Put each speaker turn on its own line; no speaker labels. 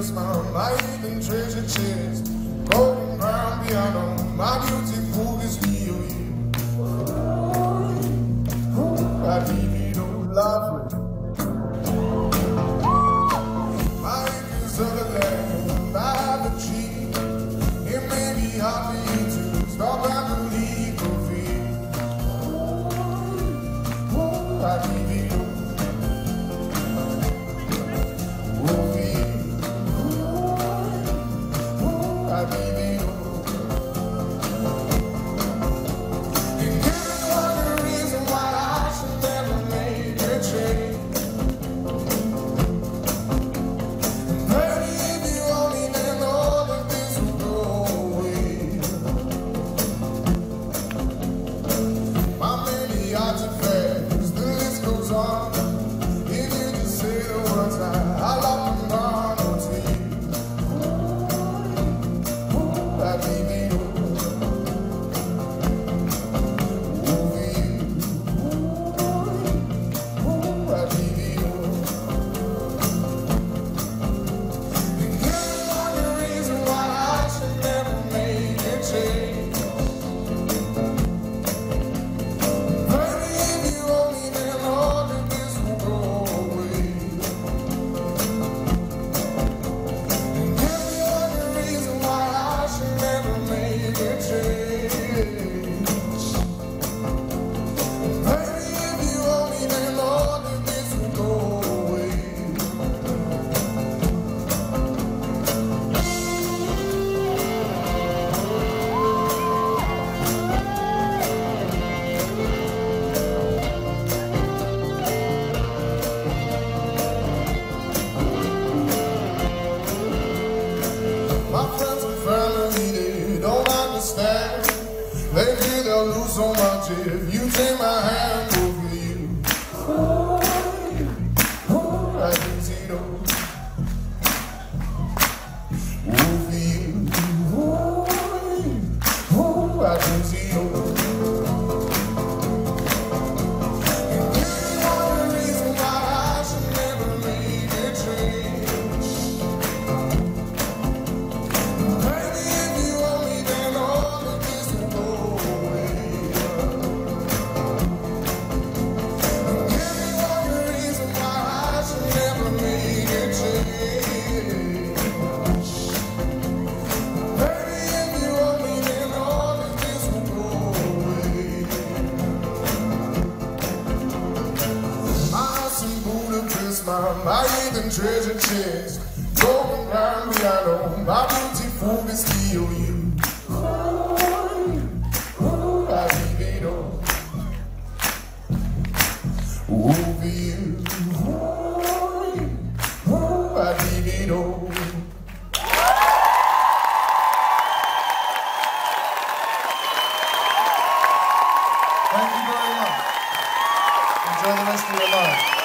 smile, my hidden treasure chest, golden brown piano, my beautiful is real. I leave it all lovely. My acres of the land, I have achieved. It may be hard for you to stop and believe the fear. I leave it all. They feel they'll lose so much if you take my hand over you. I can see those over you. I can see those. My hidden treasure chest, golden brown piano, my beautiful is still you. I leave it all over you. I leave it all. Thank you very much. Enjoy the rest of your life.